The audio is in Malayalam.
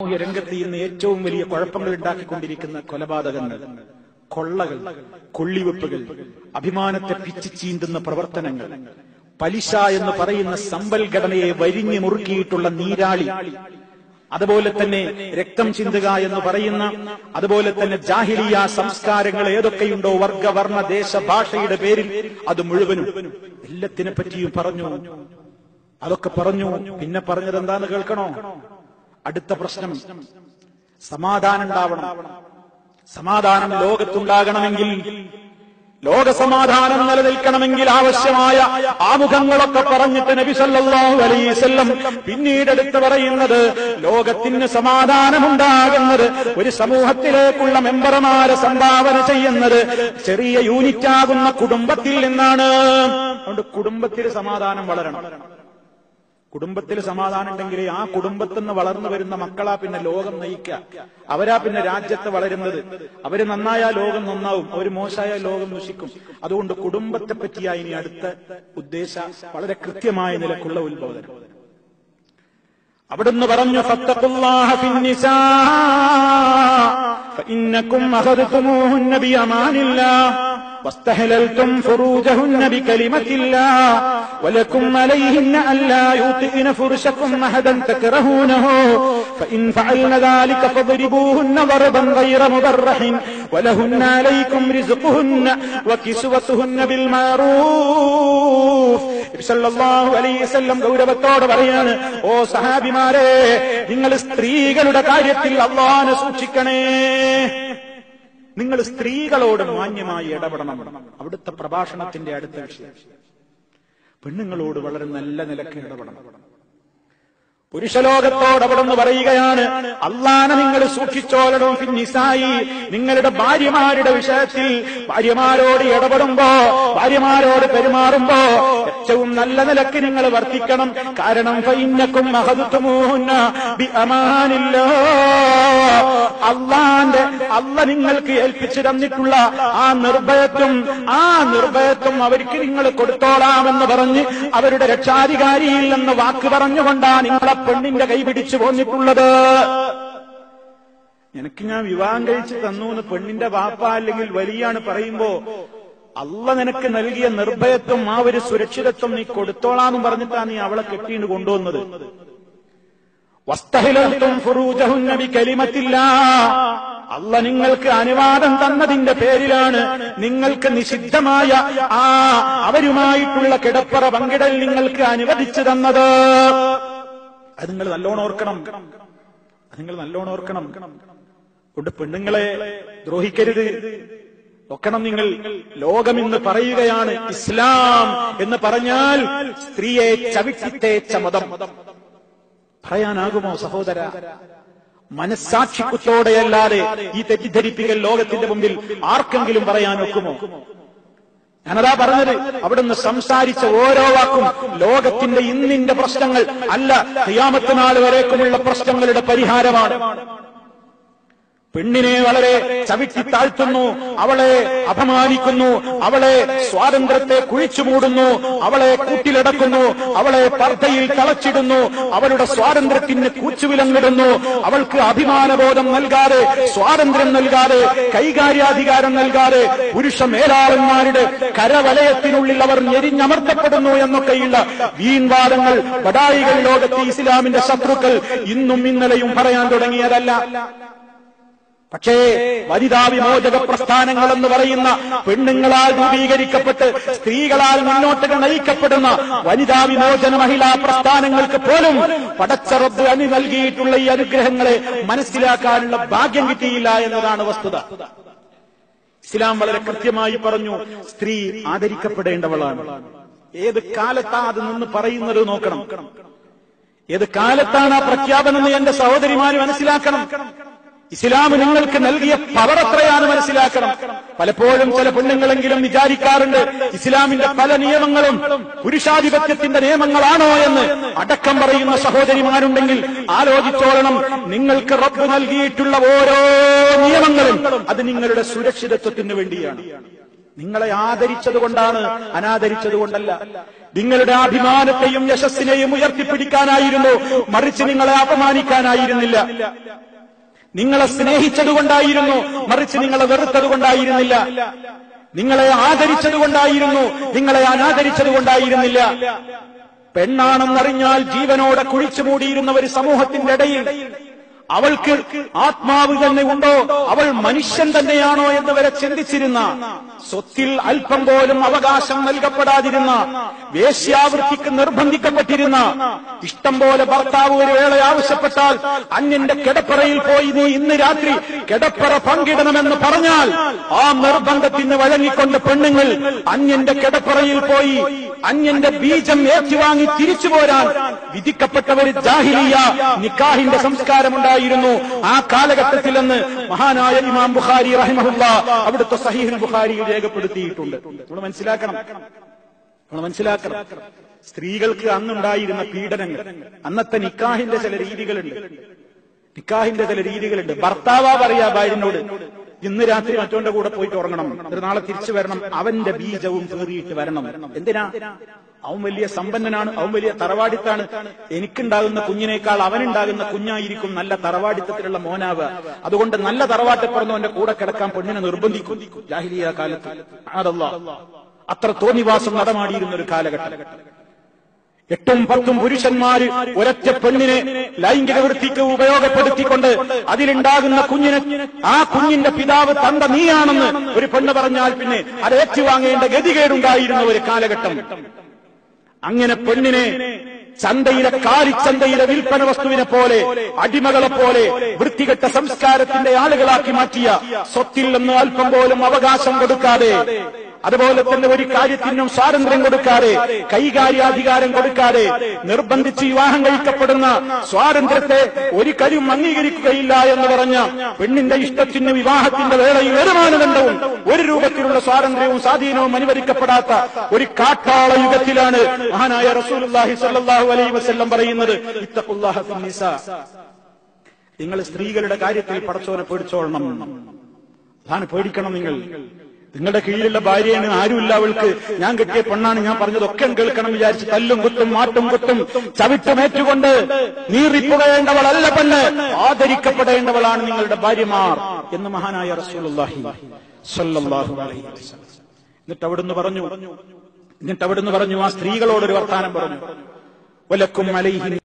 സാമൂഹ്യ രംഗത്ത് ഇന്ന് ഏറ്റവും വലിയ കുഴപ്പങ്ങൾ ഉണ്ടാക്കിക്കൊണ്ടിരിക്കുന്ന കൊലപാതകങ്ങൾ, കൊള്ളകൾ, കൊള്ളിവെപ്പുകൾ, അഭിമാനത്തെ പിച്ചു ചീന്തുന്ന പ്രവർത്തനങ്ങൾ, പലിശ എന്ന് പറയുന്ന സമ്പൽഘടനയെ വരിഞ്ഞു മുറുക്കിയിട്ടുള്ള നീരാളി, അതുപോലെ തന്നെ രക്തം ചിന്തുക എന്ന് പറയുന്ന, അതുപോലെ തന്നെ ജാഹിലിയ സംസ്കാരങ്ങൾ ഏതൊക്കെയുണ്ടോ വർഗ വർണ്ണ ദേശ ഭാഷയുടെ പേരിൽ അത് മുഴുവനും എല്ലാത്തിനെ പറ്റിയും പറഞ്ഞു. അതൊക്കെ പറഞ്ഞു. പിന്നെ പറഞ്ഞത് എന്താന്ന് കേൾക്കണോ? അടുത്ത പ്രശ്നം സമാധാനം ഉണ്ടാവണം. സമാധാനം ലോകത്തുണ്ടാകണമെങ്കിൽ, ലോക സമാധാനം നിലനിൽക്കണമെങ്കിൽ ആവശ്യമായ ആമുഖങ്ങളൊക്കെ പറഞ്ഞിട്ട് നബി സല്ലല്ലാഹു അലൈഹി വസല്ലം പിന്നീട് എടുത്തു പറയുന്നത്, ലോകത്തിന് സമാധാനമുണ്ടാകുന്നത് ഒരു സമൂഹത്തിലേക്കുള്ള മെമ്പർമാരെ സംഭാവന ചെയ്യുന്നത് ചെറിയ യൂണിറ്റാകുന്ന കുടുംബത്തിൽ നിന്നാണ്. അതുകൊണ്ട് കുടുംബത്തിൽ സമാധാനം വളരണം. കുടുംബത്തിൽ സമാധാനം ഉണ്ടെങ്കിൽ ആ കുടുംബത്തിൽ നിന്ന് വളർന്നു വരുന്ന മക്കളാ പിന്നെ ലോകം നയിക്കുക. അവരാ പിന്നെ രാജ്യത്ത് വളരുന്നത്. അവര് നന്നായാൽ ലോകം നന്നാവും, അവര് മോശമായാൽ ലോകം നശിക്കും. അതുകൊണ്ട് കുടുംബത്തെ പറ്റിയാ ഇനി അടുത്ത ഉദ്ദേശ വളരെ കൃത്യമായ നിലക്കുള്ള ഉത്ബോധനം. അവിടുന്ന് പറഞ്ഞു, ഫത്തഖുല്ലാഹ ഫിന്നിസാ ഫഇന്നകും അഖദതുമൂഹുന്ന ബിഅമാനില്ലാഹ് واستحللتم فروجهن بكلمة الله ولكم عليهن ألا يطئن فرشكم أحدا تكرهونه فإن فعلن ذلك فاضربوهن ضربا غير مبرح ولهن عليكم رزقهن وكسوتهن بالمعروف. സല്ലല്ലാഹു അലൈഹി വസല്ലം ഗൗരവത്തോടെ പറയാണ്, ഓ സഹാബിമാരെ, നിങ്ങൾ സ്ത്രീകളുടെ കാര്യത്തിൽ അല്ലാഹുവിനെ സൂക്ഷിക്കണേ. നിങ്ങൾ സ്ത്രീകളോട് മാന്യമായി ഇടപെടണം. അവിടുത്തെ പ്രഭാഷണത്തിന്റെ അടുത്ത വിഷയം പെണ്ണുങ്ങളോട് വളരെ നല്ല നിലക്ക് ഇടപെടണം. പുരുഷലോകത്തോട് അവിടുന്ന് പറയുകയാണ്, അല്ലാഹനെ നിങ്ങൾ സൂക്ഷിച്ചോളണം. ഫിന്നിസായി, നിങ്ങളുടെ ഭാര്യമാരുടെ വിഷയത്തിൽ ഭാര്യമാരോട് ഇടപെടുമ്പോ, ഭാര്യമാരോട് പെരുമാറുമ്പോ ഏറ്റവും നല്ല നിലക്ക് നിങ്ങൾ വർത്തിക്കണം. കാരണം ഫഇന്നകും അഖദതുമൂഹുന്ന ബിഅമാനില്ലാഹ്, അല്ല നിങ്ങൾക്ക് ഏൽപ്പിച്ചു തന്നിട്ടുള്ള ആ നിർഭയത്വം അവർക്ക് നിങ്ങൾ കൊടുത്തോളാമെന്ന് പറഞ്ഞ് അവരുടെ രക്ഷാധികാരിയിൽ നിന്ന് വാക്ക് പറഞ്ഞുകൊണ്ടാണ് നിങ്ങളെ പെണ്ണിന്റെ കൈപിടിച്ചു പോന്നിട്ടുള്ളത്. എനിക്ക് ഞാൻ വിവാഹം കഴിച്ച് തന്നു എന്ന് പെണ്ണിന്റെ വാപ്പ അല്ലെങ്കിൽ വലിയാണ് പറയുമ്പോ, അല്ല നിനക്ക് നൽകിയ നിർഭയത്വം, ആ ഒരു സുരക്ഷിതത്വം നീ കൊടുത്തോളാന്നും പറഞ്ഞിട്ടാണ് നീ അവളെ കെട്ടിയിട്ട് കൊണ്ടുവന്നത്. വസ്തഹിലത്തും ഫുറൂജഹുന്ന ബികലിമത്തില്ലാഹ്, അല്ല നിങ്ങൾക്ക് അനുവാദം തന്നതിന്റെ പേരിലാണ് നിങ്ങൾക്ക് നിഷിദ്ധമായ ആ അവരുമായിട്ടുള്ള കിടപ്പറ പങ്കിടൽ നിങ്ങൾക്ക് അനുവദിച്ചു തന്നത്. അത് നിങ്ങൾ നല്ലോണം ഓർക്കണം. കൊണ്ട് പെണ്ണുങ്ങളെ ദ്രോഹിക്കരുത്, നോക്കണം നിങ്ങൾ. ലോകം ഇന്ന് പറയുകയാണ് ഇസ്ലാം എന്ന് പറഞ്ഞാൽ സ്ത്രീയെ ചവിട്ടിത്തേച്ച മതം. പറയാനാകുമോ സഹോദര? മനസ്സാക്ഷിക്കുത്തോടെയല്ലാതെ ഈ തെറ്റിദ്ധരിപ്പിക്കൽ ലോകത്തിന്റെ മുമ്പിൽ ആർക്കെങ്കിലും പറയാൻ ഒക്കുമോ? ഞാനതാ പറഞ്ഞത്, അവിടുന്ന് സംസാരിച്ച ഓരോ വാക്കും ലോകത്തിന്റെ ഇന്നിന്റെ പ്രശ്നങ്ങൾ അല്ല, ഖിയാമത്ത് നാൾ വരേക്കുമുള്ള പ്രശ്നങ്ങളുടെ പരിഹാരമാണ്. പെണ്ണിനെ വളരെ ചവിട്ടി താഴ്ത്തുന്നു, അവളെ അപമാനിക്കുന്നു, അവളെ സ്വാതന്ത്ര്യത്തെ കുഴിച്ചുമൂടുന്നു, അവളെ കൂട്ടിലടക്കുന്നു, അവളെ പർദ്ദയിൽ തളച്ചിടുന്നു, അവളുടെ സ്വാതന്ത്ര്യത്തിന് കൂച്ചുവിലങ്ങിടുന്നു, അവൾക്ക് അഭിമാനബോധം നൽകാതെ, സ്വാതന്ത്ര്യം നൽകാതെ, കൈകാര്യാധികാരം നൽകാതെ പുരുഷ മേലാളന്മാരുടെ കരവലയത്തിനുള്ളിൽ അവർ ഞെരിഞ്ഞമർത്തപ്പെടുന്നു എന്നൊക്കെയുള്ള വീൺവാദങ്ങൾ ബഡായികൾ ലോകത്തെ ഇസ്ലാമിന്റെ ശത്രുക്കൾ ഇന്നും ഇന്നലെയും പറയാൻ തുടങ്ങിയതല്ല. പക്ഷേ വനിതാ വിമോചക പ്രസ്ഥാനങ്ങൾ എന്ന് പറയുന്ന പെണ്ണുങ്ങളാൽ രൂപീകരിക്കപ്പെട്ട് സ്ത്രീകളാൽ മുന്നോട്ട് നയിക്കപ്പെടുന്ന വനിതാ വിമോചന മഹിളാ പ്രസ്ഥാനങ്ങൾക്ക് പോലും പടച്ച റബ്ബ് നൽകിയിട്ടുള്ള ഈ അനുഗ്രഹങ്ങളെ മനസ്സിലാക്കാനുള്ള ഭാഗ്യം കിട്ടിയില്ല എന്നതാണ് വസ്തുത. ഇസ്ലാം വളരെ കൃത്യമായി പറഞ്ഞു, സ്ത്രീ ആദരിക്കപ്പെടേണ്ടവളാണ്. ഏത് കാലത്താ അത് നിന്ന് പറയുന്നത് നോക്കണം. ഏത് കാലത്താണ് ആ പ്രഖ്യാപനം എന്ന് എന്റെ സഹോദരിമാര് മനസ്സിലാക്കണം. ഇസ്ലാം നിങ്ങൾക്ക് നൽകിയ പവർ എത്രയാണ് മനസ്സിലാക്കണം. പലപ്പോഴും ചില പെണ്ണുങ്ങളെങ്കിലും വിചാരിക്കാറുണ്ട്, ഇസ്ലാമിന്റെ പല നിയമങ്ങളും പുരുഷാധിപത്യത്തിന്റെ നിയമങ്ങളാണോ എന്ന് അടക്കം പറയുന്ന സഹോദരിമാരുണ്ടെങ്കിൽ ആലോചിച്ചോളണം. നിങ്ങൾക്ക് റബ്ബ് നൽകിയിട്ടുള്ള ഓരോ നിയമങ്ങളും അത് നിങ്ങളുടെ സുരക്ഷിതത്വത്തിന് വേണ്ടിയാണ്. നിങ്ങളെ ആദരിച്ചതുകൊണ്ടാണ്, അനാദരിച്ചതുകൊണ്ടല്ല. നിങ്ങളുടെ അഭിമാനത്തെയും യശസ്സിനെയും ഉയർത്തിപ്പിടിക്കാനായിരുന്നു, മറിച്ച് നിങ്ങളെ അപമാനിക്കാനായിരുന്നില്ല. നിങ്ങളെ സ്നേഹിച്ചതുകൊണ്ടായിരുന്നു, മറിച്ച് നിങ്ങളെ വെറുത്തതുകൊണ്ടായിരുന്നില്ല. നിങ്ങളെ ആദരിച്ചതുകൊണ്ടായിരുന്നു, നിങ്ങളെ അനാദരിച്ചതുകൊണ്ടായിരുന്നില്ല. പെണ്ണാണെന്നറിഞ്ഞാൽ ജീവനോടെ കുഴിച്ചു മൂടിയിരുന്ന ഒരു സമൂഹത്തിന്റെ ഇടയിൽ അവൾക്ക് ആത്മാവ് തന്നെ ഉണ്ടോ, അവൾ മനുഷ്യൻ തന്നെയാണോ എന്ന് വരെ ചിന്തിച്ചിരുന്ന, സ്വത്തിൽ അല്പം പോലും അവകാശം നൽകപ്പെടാതിരുന്ന, വേശ്യാവൃത്തിക്ക് നിർബന്ധിക്കപ്പെട്ടിരുന്ന, ഇഷ്ടം പോലെ ഭർത്താവ് ഒരു വേള ആവശ്യപ്പെട്ടാൽ അന്യന്റെ കിടപ്പറയിൽ പോയി നീ ഇന്ന് രാത്രി കിടപ്പറ പങ്കിടണമെന്ന് പറഞ്ഞാൽ ആ നിർബന്ധത്തിന് വഴങ്ങിക്കൊണ്ട് പെണ്ണുങ്ങൾ അന്യന്റെ കിടപ്പറയിൽ പോയി അന്യന്റെ ബീജം ഏറ്റുവാങ്ങി തിരിച്ചു പോരാൻ വിധിക്കപ്പെട്ടവർ ജാഹിലിയ നിക്കാഹിന്റെ സംസ്കാരമുണ്ടായിരുന്നു ആ കാലഘട്ടത്തിലെന്ന് മഹാനായ ഇമാം ബുഖാരി റഹിമഹുല്ലാ അവിടുത്തെ സഹീഹുൽ ബുഖാരിയിൽ രേഖപ്പെടുത്തിയിട്ടുണ്ട്. നമ്മൾ മനസ്സിലാക്കണം. സ്ത്രീകൾക്ക് അന്നുണ്ടായിരുന്ന പീഡനങ്ങൾ, അന്നത്തെ നിക്കാഹിന്റെ ചില രീതികളുണ്ട്. ഭർത്താവാ പറയാ ഭാര്യനോട്, ഇന്ന് രാത്രി മറ്റോന്റെ കൂടെ പോയിട്ട് ഉറങ്ങണം, ഒരു നാളെ തിരിച്ചു വരണം, അവന്റെ ബീജവും പേറിയിട്ട് വരണം. എന്തിനാ? അവൻ വലിയ സമ്പന്നനാണ്, അവൻ വലിയ തറവാടിത്താണ്, എനിക്കുണ്ടാകുന്ന കുഞ്ഞിനേക്കാൾ അവനുണ്ടാകുന്ന കുഞ്ഞായിരിക്കും നല്ല തറവാടിത്തത്തിലുള്ള മോനാവുക. അതുകൊണ്ട് നല്ല തറവാട്ടിൽ പറഞ്ഞവന്റെ കൂടെ കിടക്കാൻ പെണ്ണിനെ നിർബന്ധിക്കും. ജാഹിലിയ കാലത്ത് അത്ര തോന്നിവാസം നടമാടിയിരുന്ന ഒരു കാലഘട്ടം. 8ഉം 10ഉം പുരുഷന്മാര് ഒരൊറ്റ പെണ്ണിനെ ലൈംഗിക വൃത്തിക്ക് ഉപയോഗപ്പെടുത്തിക്കൊണ്ട് അതിലുണ്ടാകുന്ന കുഞ്ഞിനെ, ആ കുഞ്ഞിന്റെ പിതാവ് തന്ത നീയാണെന്ന് ഒരു പെണ്ണ് പറഞ്ഞാൽ പിന്നെ അത് ഏറ്റുവാങ്ങേണ്ട ഗതികേടുണ്ടായിരുന്ന ഒരു കാലഘട്ടം. അങ്ങനെ പെണ്ണിനെ ചന്തയിലെ കാലിച്ചന്തയിലെ വിൽപ്പന വസ്തുവിനെ പോലെ, അടിമകളെ പോലെ വൃത്തികെട്ട സംസ്കാരത്തിന്റെ ആളുകളാക്കി മാറ്റിയ, സ്വത്തിൽ നിന്ന് അല്പം പോലും അവകാശം കൊടുക്കാതെ, അതുപോലെ തന്നെ ഒരു കാര്യത്തിനും സ്വാതന്ത്ര്യം കൊടുക്കാതെ, കൈകാര്യാധികാരം കൊടുക്കാതെ, നിർബന്ധിച്ച് വിവാഹം കഴിക്കപ്പെടുന്ന സ്വാതന്ത്ര്യത്തെ ഒരു കാര്യം അംഗീകരിക്കുകയില്ല എന്ന് പറഞ്ഞ പെണ്ണിന്റെ ഇഷ്ടത്തിന് വിവാഹത്തിന്റെ വേളയിൽ ഒരു മാനദണ്ഡവും ഒരു രൂപത്തിലുള്ള സ്വാതന്ത്ര്യവും സ്വാധീനവും അനുവദിക്കപ്പെടാത്ത ഒരു കാട്ടാള യുഗത്തിലാണ് മഹാനായ റസൂലുള്ളാഹി സ്വല്ലല്ലാഹു അലൈഹി വസല്ലം പറയുന്നത്, ഇത്തഖുല്ലാഹ ഫിന്നിസാ, നിങ്ങൾ സ്ത്രീകളുടെ കാര്യത്തിൽ പടച്ചോനെ പേടിച്ചോളണം. അതാണ് പേടിക്കണം. നിങ്ങളുടെ കീഴിലുള്ള ഭാര്യയാണ്, ആരുമില്ല അവൾക്ക്, ഞാൻ കെട്ടിയ പെണ്ണാണ്, ഞാൻ പറഞ്ഞതൊക്കെ കേൾക്കണം വിചാരിച്ച് തല്ലും കുത്തും മാട്ടും കുത്തും ചവിട്ടുമേറ്റുകൊണ്ട് നീറിപ്പുകയേണ്ടവളല്ല പെണ്ണ്, ആദരിക്കപ്പെടേണ്ടവളാണ് നിങ്ങളുടെ ഭാര്യമാർ എന്ന് മഹാനായ റസൂലുള്ളാഹി സ്വല്ലല്ലാഹു അലൈഹി വസല്ലം. എന്നിട്ട് അവിടുന്ന് പറഞ്ഞു, ആ സ്ത്രീകളോടൊരു വർത്താനം പറഞ്ഞു, വലക്കും അലൈഹി